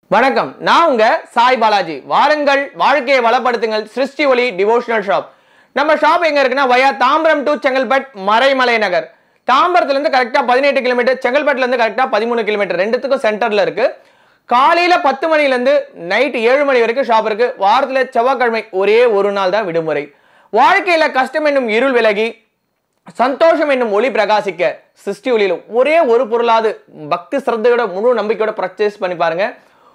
வணக்கம், நான் உங்க சாய் பாலாஜி. வாருங்கள், வாழ்க்கையை வளப்படுத்துங்கள். சிருஷ்டி ஒளி டிவோஷனல் ஷாப். நம்ம ஷாப் எங்க இருக்குன்னா வயா தாம்பரம் டு செங்கல்பட் மறைமலை நகர். தாம்பரத்துல இருந்து கரெக்டா 18 கிலோமீட்டர், செங்கல்பட்டுல இருந்து கரெக்டா 13 கிலோமீட்டர், ரெண்டுத்துக்கும் சென்டர்ல இருக்கு. காலையில 10 மணில இருந்து நைட் 7 மணி வரைக்கும் ஷாப் இருக்கு. வாரத்துல செவ்வாய்க்கிழமை ஒரே ஒரு நாள் தான் விடுமுறை. வாழ்க்கையில கஷ்டம் என்னும் இருள் விலகி சந்தோஷம் என்னும் ஒளி பிரகாசிக்க சிருஷ்டி ஒளியில ஒரே ஒரு பொருளாவது பக்தி சிரத்தையோட முழு நம்பிக்கையோட பர்ச்சேஸ் பண்ணி பாருங்க.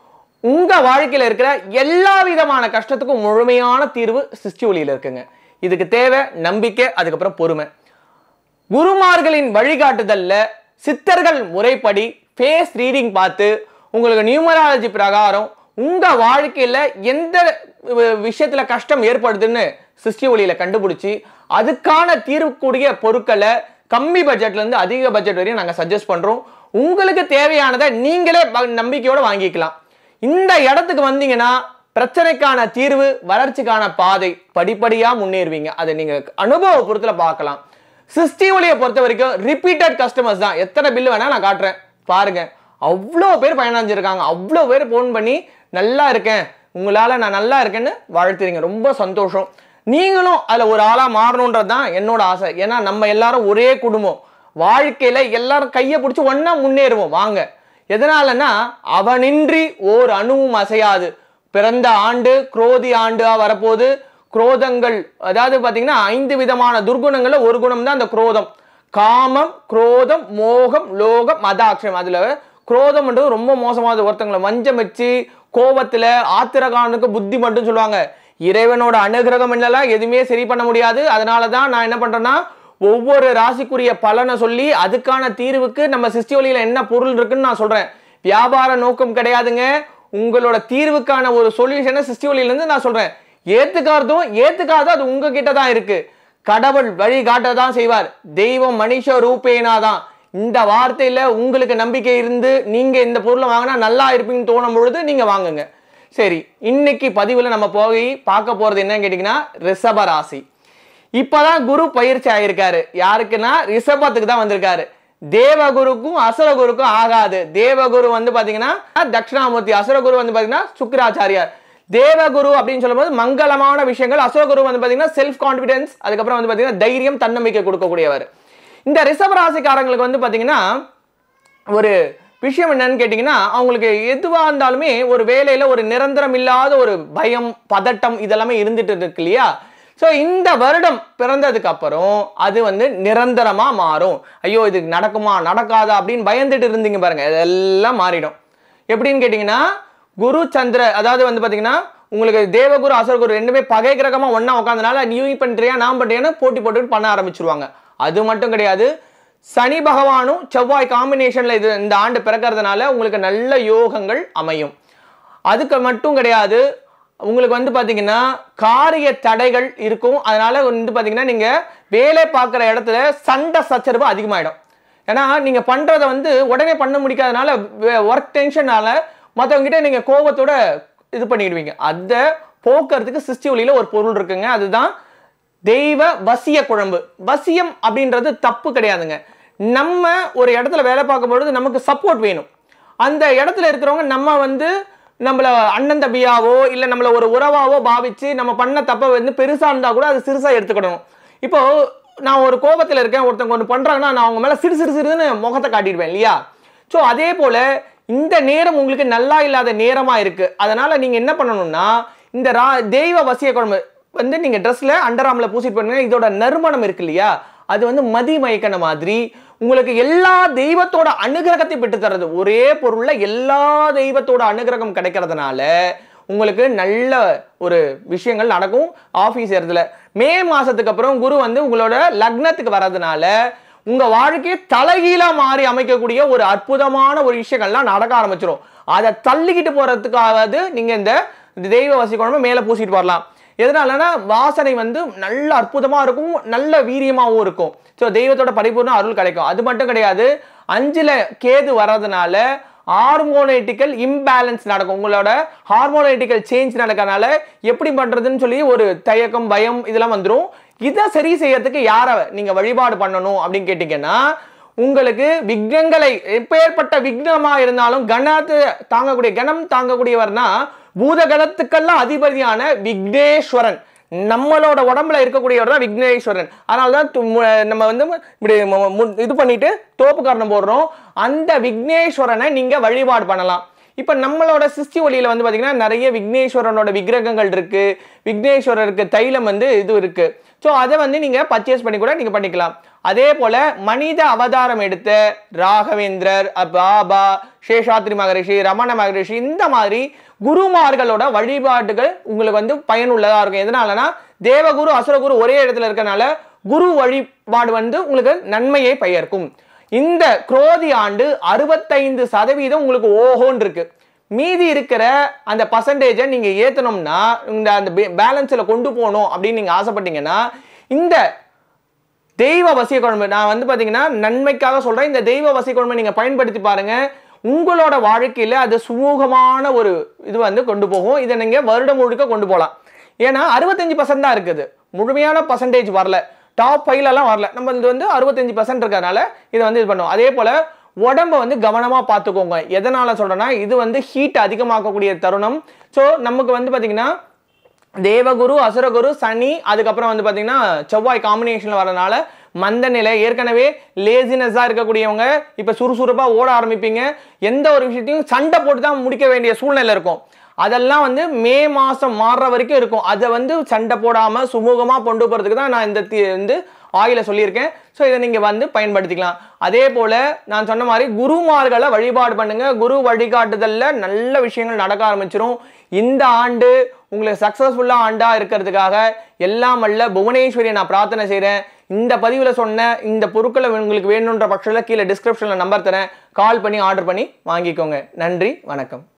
உங்க வாழ்க்கையில இருக்கிற எல்லா விதமான கஷ்டத்துக்கும் முழுமையான தீர்வு சிருஷ்டி ஒளியில இருக்குங்க. இதுக்கு தேவை நம்பிக்கை, அதுக்கப்புறம் பொறுமை. குருமார்களின் வழிகாட்டுதல்ல சித்தர்கள் முறைப்படி ஃபேஸ் ரீடிங் பார்த்து உங்களுக்கு நியூமராலஜி பிரகாரம் உங்க வாழ்க்கையில எந்த விஷயத்துல கஷ்டம் ஏற்படுதுன்னு சிருஷ்டி ஒளியில கண்டுபிடிச்சி அதுக்கான தீர்வுக்கூடிய பொருட்களை கம்மி பட்ஜெட்ல இருந்து அதிக பட்ஜெட் வரையும் நாங்க சஜஸ்ட் பண்றோம். உங்களுக்கு தேவையானதை நீங்களே நம்பிக்கையோட வாங்கிக்கலாம். இந்த இடத்துக்கு வந்தீங்கன்னா பிரச்சனைக்கான தீர்வு, வளர்ச்சிக்கான பாதை, படிப்படியா முன்னேறுவீங்க. அதை நீங்க அனுபவபூர்வத்துல பார்க்கலாம். சிருஷ்டி ஒளியை பொறுத்த வரைக்கும் ரிப்பீட்டட் கஸ்டமர்ஸ் தான். எத்தனை பில் வேணா நான் காட்டுறேன் பாருங்க. அவ்வளோ பேர் பயனடைஞ்சிருக்காங்க. அவ்வளோ பேர் போன் பண்ணி நல்லா இருக்கேன், உங்களால நான் நல்லா இருக்கேன்னு வாழ்த்துறீங்க. ரொம்ப சந்தோஷம். நீங்களும் அதுல ஒரு ஆளா மாறணும்ன்றது தான் என்னோட ஆசை. ஏன்னா நம்ம எல்லாரும் ஒரே குடும்பம். வாழ்க்கையில எல்லாரும் கையை பிடிச்சி ஒன்னா முன்னேறுவோம். வாங்க. எதனாலன்னா அவனின்றி ஓர் அணுவும் அசையாது. பிறந்த ஆண்டு குரோதி ஆண்டா வரப்போது. குரோதங்கள் அதாவது பாத்தீங்கன்னா 5 விதமான துர்குணங்கள்ல ஒரு குணம் தான் அந்த குரோதம். காமம், குரோதம், மோகம், லோகம், மதாட்சம். அதுல குரோதம்ன்றது ரொம்ப மோசமானது. ஒருத்தங்களை வஞ்சம் வச்சு கோபத்துல ஆத்திரகானுக்கு புத்தி மட்டும் சொல்லுவாங்க. இறைவனோட அனுகிரகம் என்னெல்லாம் எதுவுமே சரி பண்ண முடியாது. அதனாலதான் நான் என்ன பண்றேன்னா ஒவ்வொரு ராசிக்குரிய பலனை சொல்லி அதுக்கான தீர்வுக்கு நம்ம சிருஷ்டி ஒளியில என்ன பொருள் இருக்குன்னு நான் சொல்றேன். வியாபார நோக்கம் கிடையாதுங்க. உங்களோட தீர்வுக்கான ஒரு சொல்யூஷனை சிருஷ்டி ஒளியில இருந்து நான் சொல்றேன். ஏத்துக்காததும் ஏத்துக்காததும் அது உங்ககிட்ட தான் இருக்கு. கடவுள் வழி காட்டதான் செய்வார். தெய்வம் மனுஷ ரூபேனாதான். இந்த வார்த்தையில உங்களுக்கு நம்பிக்கை இருந்து நீங்க இந்த பொருளை வாங்கினா நல்லா இருப்பீங்கன்னு தோணும் பொழுது நீங்க வாங்குங்க. சரி, இன்னைக்கு பதிவுல நம்ம போய் பார்க்க போறது என்னன்னு கேட்டீங்கன்னா ரிஷப ராசி. இப்பதான் குரு பயிற்சி ஆயிருக்காரு. யாருக்குன்னா ரிஷபத்துக்கு தான் வந்திருக்காரு. தேவகுருக்கும் அசுரகுருக்கும் ஆகாது. தேவகுரு வந்து பாத்தீங்கன்னா தட்சிணாமூர்த்தி, அசுரகுரு வந்து பாத்தீங்கன்னா சுக்கிராச்சாரியார். தேவகுரு அப்படின்னு சொல்லும்போது மங்களமான விஷயங்கள், அசுரகுரு வந்து பாத்தீங்கன்னா செல்ஃப் கான்பிடன்ஸ், அதுக்கப்புறம் வந்து பாத்தீங்கன்னா தைரியம், தன்னம்பிக்கை கொடுக்கக்கூடியவர். இந்த ரிஷப ராசிக்காரங்களுக்கு வந்து பாத்தீங்கன்னா ஒரு விஷயம் என்னன்னு கேட்டீங்கன்னா அவங்களுக்கு எதுவா இருந்தாலுமே ஒரு வேலையில ஒரு நிரந்தரம் இல்லாத ஒரு பயம், பதட்டம் இதெல்லாமே இருந்துட்டு இருக்கு இல்லையா? ஸோ இந்த வருடம் பிறந்ததுக்கு அப்புறம் அது வந்து நிரந்தரமா மாறும். ஐயோ இது நடக்குமா நடக்காதா அப்படின்னு பயந்துட்டு இருந்தீங்க பாருங்க, இதெல்லாம் மாறிடும். எப்படின்னு கேட்டீங்கன்னா குரு சந்திர அதாவது வந்து பாத்தீங்கன்னா உங்களுக்கு தேவகுரு அசுரகுரு ரெண்டுமே பகை கிரகமா ஒன்னா உட்காந்தனால நீ பண்றியா நான் பண்றியான்னு போட்டி போட்டு பண்ண ஆரம்பிச்சிருவாங்க. அது மட்டும் கிடையாது, சனி பகவானும் செவ்வாய் காம்பினேஷன்ல இது இந்த ஆண்டு பிறக்கிறதுனால உங்களுக்கு நல்ல யோகங்கள் அமையும். அதுக்கு மட்டும் கிடையாது, உங்களுக்கு வந்து பாத்தீங்கன்னா காரிய தடைகள் இருக்கும். அதனால வந்து பாத்தீங்கன்னா நீங்க வேலை பார்க்குற இடத்துல சண்டை சச்சரவு அதிகமாயிடும். ஏன்னா நீங்க பண்றதை வந்து உடனே பண்ண முடியாதனால ஒர்க் டென்ஷனால மற்றவங்க கிட்ட நீங்க கோபத்தோட இது பண்ணிடுவீங்க. அதை போக்குறதுக்கு சிருஷ்டி ஒளியில ஒரு பொருள் இருக்குங்க. அதுதான் தெய்வ வசிய குழம்பு. வசியம் அப்படின்றது தப்பு கிடையாதுங்க. நம்ம ஒரு இடத்துல வேலை பார்க்கும் பொழுது நமக்கு சப்போர்ட் வேணும். அந்த இடத்துல இருக்கிறவங்க நம்ம வந்து நம்மள அண்ணன் தம்பியாவோ இல்லை நம்மள ஒரு உறவாவோ பாவிச்சு நம்ம பண்ண தப்பை வந்து பெருசா இருந்தா கூட அது சிறுசா எடுத்துக்கிடணும். இப்போ நான் ஒரு கோபத்தில் இருக்கேன், ஒருத்தவங்க ஒன்று பண்றாங்கன்னா நான் அவங்க மேல சிறு சிறு சிறுன்னு முகத்தை காட்டிடுவேன் இல்லையா? ஸோ அதே போல இந்த நேரம் உங்களுக்கு நல்லா இல்லாத நேரமா இருக்கு. அதனால நீங்க என்ன பண்ணணும்னா இந்த தெய்வ வசிய குழம்பு வந்து நீங்க ட்ரெஸ்ல அண்டர்ஆர்ம்ல பூசிட்டு பண்ணுங்க. இதோட நறுமணம் இருக்கு இல்லையா, அது வந்து மதி மயக்கன மாதிரி உங்களுக்கு எல்லா தெய்வத்தோட அனுகிரகத்தை பெற்று தர்றது. ஒரே பொருள்ல எல்லா தெய்வத்தோட அனுகிரகம் கிடைக்கிறதுனால உங்களுக்கு நல்ல ஒரு விஷயங்கள் நடக்கும். ஆபீஸ் இடத்துல மே மாசத்துக்கு அப்புறம் குரு வந்து உங்களோட லக்னத்துக்கு வர்றதுனால உங்க வாழ்க்கையை தலைகீழா மாறி அமைக்கக்கூடிய ஒரு அற்புதமான ஒரு விஷயங்கள்லாம் நடக்க ஆரம்பிச்சிடும். அதை தள்ளிக்கிட்டு போறதுக்காவது நீங்க இந்த தெய்வ வசி குழம்பு மேல பூசிட்டு வரலாம். எதனாலனா வாசனை வந்து நல்ல அற்புதமா இருக்கும், நல்ல வீரியமாகவும் இருக்கும். ஸோ தெய்வத்தோட பரிபூர்ண அருள் கிடைக்கும். அது மட்டும் கிடையாது, 5ல கேது வர்றதுனால ஹார்மோனேட்டிக்கல் இம்பேலன்ஸ் நடக்கும். உங்களோட ஹார்மோனேட்டிக்கல் சேஞ்ச் நடக்கிறதுனால எப்படி பண்றதுன்னு சொல்லி ஒரு தயக்கம், பயம் இதெல்லாம் வந்துடும். இதை சரி செய்யறதுக்கு யாரை நீங்க வழிபாடு பண்ணணும் அப்படின்னு கேட்டீங்கன்னா உங்களுக்கு விக்னங்களை எப்பேற்பட்ட விக்னமா இருந்தாலும் கணம் தாங்கக்கூடியவர்னா பூதகணத்துக்கெல்லாம் அதிபதியான விக்னேஸ்வரன், நம்மளோட உடம்புல இருக்கக்கூடியவர் தான் விக்னேஸ்வரன். அதனாலதான் நம்ம வந்து இப்படி இது பண்ணிட்டு தோப்பு காரணம் போடுறோம். அந்த விக்னேஸ்வரனை நீங்க வழிபாடு பண்ணலாம். இப்ப நம்மளோட சிருஷ்டி ஒளியில வந்து பாத்தீங்கன்னா நிறைய விக்னேஸ்வரனோட விக்கிரகங்கள் இருக்கு. விக்னேஸ்வரருக்கு தைலம் வந்து இது இருக்கு. ஸோ அதை வந்து நீங்க பர்ச்சேஸ் பண்ணி கூட நீங்க பண்ணிக்கலாம். அதே போல மனித அவதாரம் எடுத்த ராகவேந்திரர், பாபா, சேஷாத்ரி மகரிஷி, ரமண மகரிஷி, இந்த மாதிரி குருமார்களோட வழிபாடுகள் உங்களுக்கு வந்து பயனுள்ளதா இருக்கும். எதனாலனா தேவகுரு அசுரகுரு ஒரே இடத்துல இருக்கனால குரு வழிபாடு வந்து உங்களுக்கு நன்மையை பயக்கும். இந்த குரோதி ஆண்டு 65% உங்களுக்கு ஓஹோன்னு இருக்கு. மீதி இருக்கிற அந்த பர்சன்டேஜை நீங்க ஏத்தணும்னா அந்த பேலன்ஸ்ல கொண்டு போகணும் அப்படின்னு நீங்க ஆசைப்பட்டீங்கன்னா இந்த தெய்வ வசிய குழம்பு நான் வந்து பாத்தீங்கன்னா நன்மைக்காக சொல்றேன். இந்த தெய்வ வசிய குழம்பை நீங்க பயன்படுத்தி பாருங்க. உங்களோட வாழ்க்கையில அது சுமூகமான ஒரு இது வந்து கொண்டு போகும். இதை நீங்க வருடம் முழுக்க கொண்டு போகலாம். ஏன்னா 65% தான் இருக்குது, முழுமையான பர்சன்டேஜ் வரல, டாப் 5 வரல. நம்ம இது வந்து 65% இருக்கிறதுனால இதை வந்து இது பண்ணுவோம். அதே போல உடம்ப வந்து கவனமா பார்த்துக்கோங்க. எதனால சொல்றேன்னா இது வந்து ஹீட் அதிகமாக்கக்கூடிய தருணம். ஸோ நமக்கு வந்து பாத்தீங்கன்னா தேவகுரு அசுரகுரு சனி அதுக்கப்புறம் வந்து பாத்தீங்கன்னா செவ்வாய் காம்பினேஷன்ல வரனால மந்த நிலை, ஏற்கனவே லேசினஸா இருக்கக்கூடியவங்க இப்ப சுறுசுறுப்பா ஓட ஆரம்பிப்பீங்க. எந்த ஒரு விஷயத்தையும் சண்டை போட்டு தான் முடிக்க வேண்டிய சூழ்நிலை இருக்கும். அதெல்லாம் வந்து மே மாசம் மாறுற வரைக்கும் இருக்கும். அதை வந்து சண்டை போடாம சுமூகமா கொண்டு போறதுக்கு தான் நான் இந்த ஆயில சொல்லியிருக்கேன். ஸோ இதை நீங்க வந்து பயன்படுத்திக்கலாம். அதே போல நான் சொன்ன மாதிரி குருமார்களை வழிபாடு பண்ணுங்க. குரு வழிகாட்டுதல்ல நல்ல விஷயங்கள் நடக்க ஆரம்பிச்சிடும். இந்த ஆண்டு உங்களுக்கு சக்சஸ்ஃபுல்லா ஆண்டா இருக்கிறதுக்காக எல்லாம் வல்ல புவனேஸ்வரியை நான் பிரார்த்தனை செய்றேன். இந்த பதிவில் சொன்ன இந்த பொருட்களை உங்களுக்கு வேணுன்ற பட்சத்தில் கீழே டிஸ்கிரிப்ஷன்ல நம்பர் தரேன். கால் பண்ணி ஆர்டர் பண்ணி வாங்கிக்கோங்க. நன்றி, வணக்கம்.